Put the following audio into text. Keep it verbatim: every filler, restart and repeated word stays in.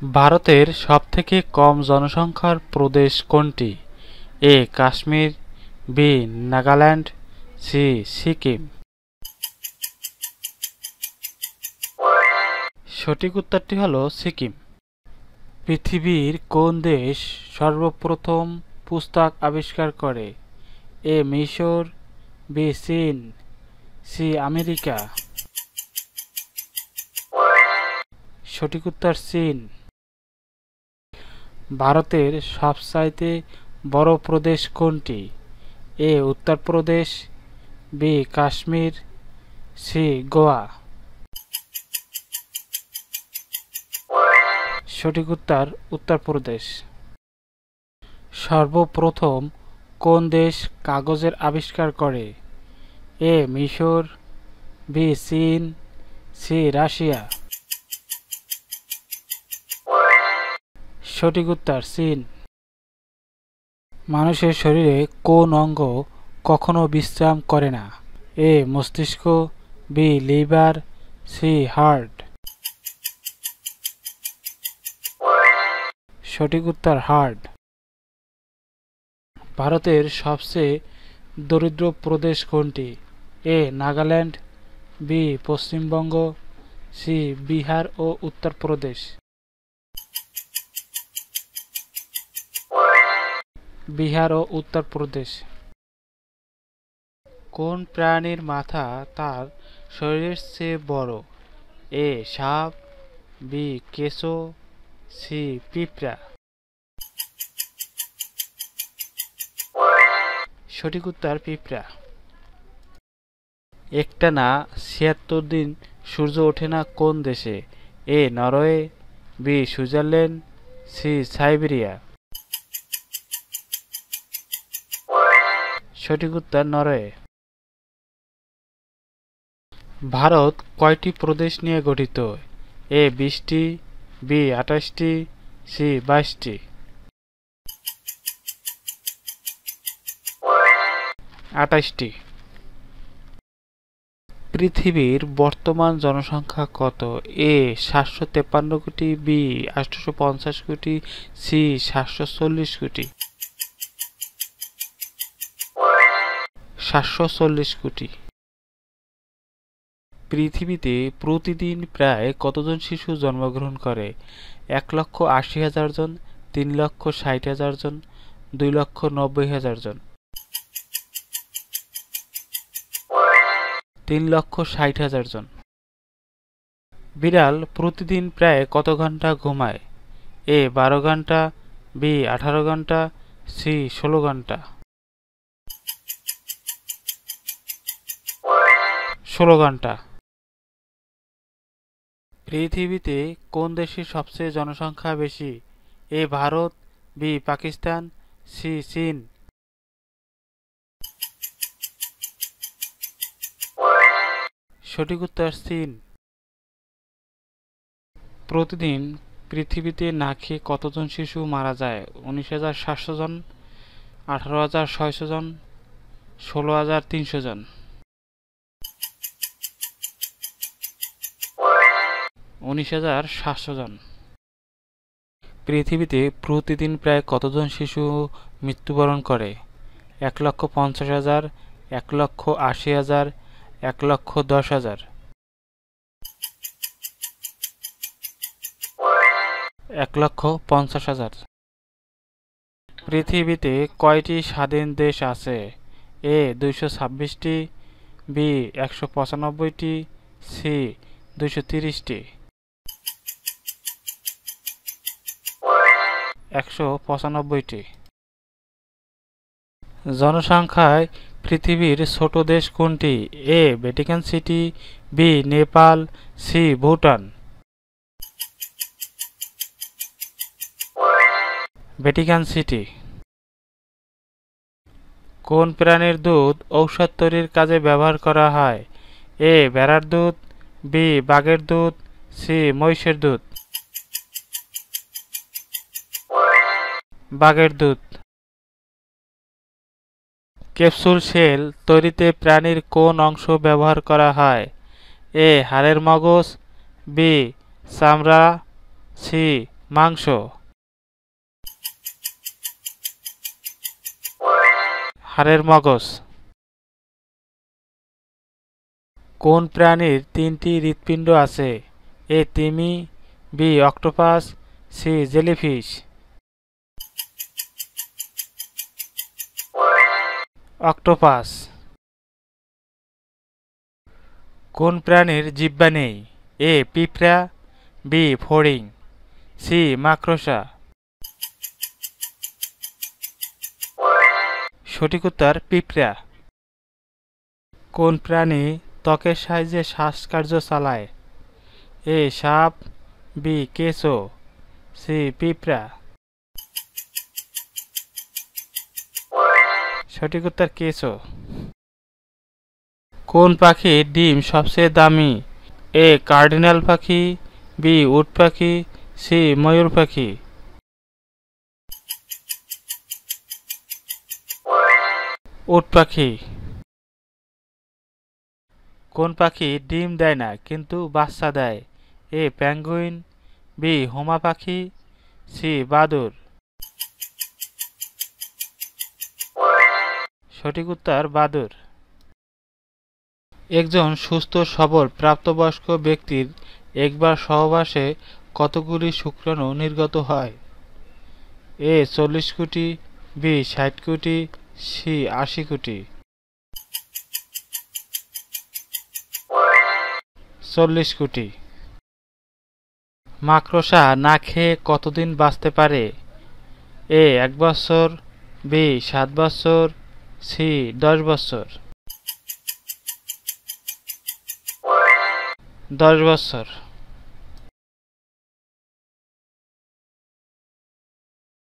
ভারতের সবথেকে কম জনসংখ্যার প্রদেশ কোনটি? A Kashmir, B Nagaland, C Sikkim. সঠিক উত্তরটি হলো সিকিম। পৃথিবীর কোন দেশ সর্বপ্রথম পুস্তক আবিষ্কার করে? এ মিশর, বি চীন, সি আমেরিকা। সঠিক উত্তর চীন। ভারতের সবচাইতে বড় প্রদেশ কোনটি? A Uttar Pradesh, B Kashmir, C Goa. সঠিক উত্তর উত্তরপ্রদেশ। সর্বপ্রথম কোন দেশ কাগজের আবিষ্কার করে? এ মিশর, বি চীন, সি রাশিয়া। সঠিক উত্তর চীন। মানুষের শরীরে কোন অঙ্গ কখনো বিশ্রাম করে না? এ মস্তিষ্ক, বি লিভার, সি হার্ট। সঠিক উত্তর হার্ট। ভারতের সবচেয়ে দরিদ্র প্রদেশ কোনটি? A Nagaland, B Paschimbanga, C Bihar ও উত্তরপ্রদেশ। বিহার ও উত্তরপ্রদেশ। কোন প্রাণীর মাথা তার শরীরের চেয়ে বড়? এ সাপ, বি কেঁচো, সি পিঁপড়া। সঠিক উত্তর পিঁপড়া। একটানা ছিয়াত্তর দিন সূর্য ওঠে না কোন দেশে? A Norway, B Switzerland, C Siberia. সঠিক উত্তর নরওয়ে। ভারত কয়টি প্রদেশ নিয়ে গঠিত? এ বিশটি, বি আঠাশটি, সি বাইশটি। আঠাশটি। পৃথিবীর বর্তমান জনসংখ্যা কত? এ সাতশো তেপ্পান্ন কোটি, বি আটশো পঞ্চাশ কোটি, সি সাতশো চল্লিশ কোটি। সাতশো চল্লিশ কোটি। পৃথিবীতে প্রতিদিন প্রায় কতজন শিশু জন্মগ্রহণ করে? এক লক্ষ আশি হাজার জন, তিন লক্ষ ষাট হাজার জন, দুই লক্ষ নব্বই হাজার জন। তিন লক্ষ ষাট হাজার জন। বিড়াল প্রতিদিন প্রায় কত ঘন্টা ঘুমায়? এ বারো ঘন্টা, বি আঠারো ঘন্টা, সি ষোলো ঘন্টা। ষোলো ঘন্টা। পৃথিবীতে কোন দেশের সবচেয়ে জনসংখ্যা বেশি? A Bharat, B Pakistan, C চীন। সঠিক উত্তর চীন। প্রতিদিন পৃথিবীতে না খেয়ে কতজন শিশু মারা যায়? উনিশ হাজার সাতশো জন, আঠারো হাজার ছয়শো জন, ষোলো হাজার তিনশো জন। উনিশ হাজার সাতশো জন। পৃথিবীতে প্রতিদিন প্রায় কতজন শিশু মৃত্যুবরণ করে? এক লক্ষ পঞ্চাশ হাজার, এক লক্ষ আশি হাজার, এক লক্ষ দশ হাজার। এক লক্ষ পঞ্চাশ হাজার। পৃথিবীতে কয়টি স্বাধীন দেশ আছে? এ দুইশো ছাব্বিশটি, বি একশো পঁচানব্বইটি, সি দুইশো তিরিশটি। একশো পঁচানব্বইটি। জনসংখ্যায় পৃথিবীর ছোট দেশ কোনটি? A Vatican City, B Nepal, C Bhutan. Vatican City. কোন প্রাণীর দুধ ঔষধ তৈরির কাজে ব্যবহার করা হয়? এ ভেড়ার দুধ, বি বাঘের দুধ, সি মহিষের দুধ। বাঘের দুধ। ক্যাপসুল শেল তৈরিতে প্রাণীর কোন অংশ ব্যবহার করা হয়? এ হাড়ের মগজ, বি চামড়া, সি মাংস। হাড়ের মগজ। কোন প্রাণীর তিনটি হৃৎপিণ্ড আছে? এ তিমি, B octopus, C jellyfish. Octopus. কোন প্রাণীর জিহ্বা নেই? এ পিঁপড়া, বি ফড়িং, সি মাকড়সা। সঠিক উত্তর পিঁপড়া। কোন প্রাণী ত্বকের সাহায্যে শ্বাসকার্য চালায়? এ সাপ, বি কেঁচো, সি পিঁপড়া। সঠিক উত্তর কেঁচো। কোন পাখির ডিম সবচেয়ে দামি? এ কার্ডিনাল পাখি, বি উট পাখি, সি ময়ূর পাখি। উট পাখি। কোন পাখি ডিম দেয় না কিন্তু বাচ্চা দেয়? এ পেঙ্গুইন, বি হুমা পাখি, সি বাদুড়। সঠিক উত্তর বাদুড়। একজন সুস্থ সবল প্রাপ্তবয়স্ক ব্যক্তির একবার সহবাসে কতগুলি শুক্রাণু নির্গত হয়? এ চল্লিশ কোটি, বি ষাট কোটি, সি আশি কোটি। চল্লিশ কোটি। মাকড়সা না খেয়ে কতদিন বাঁচতে পারে? এ এক বছর, বি সাত বছর, সি দশ বছর। দশ বছর।